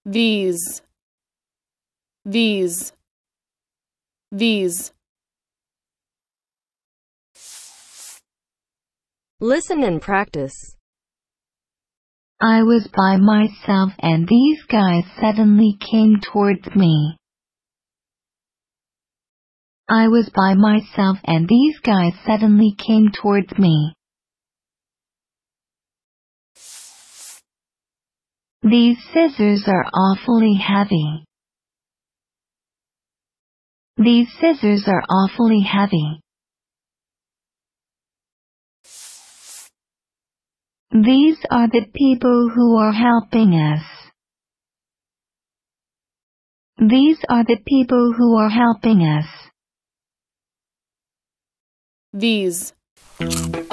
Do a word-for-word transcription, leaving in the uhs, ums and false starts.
these, these, these. Listen and practice. I was by myself and these guys suddenly came towards me. I was by myself and these guys suddenly came towards me. These scissors are awfully heavy. These scissors are awfully heavy. These are the people who are helping us. These are the people who are helping us. These.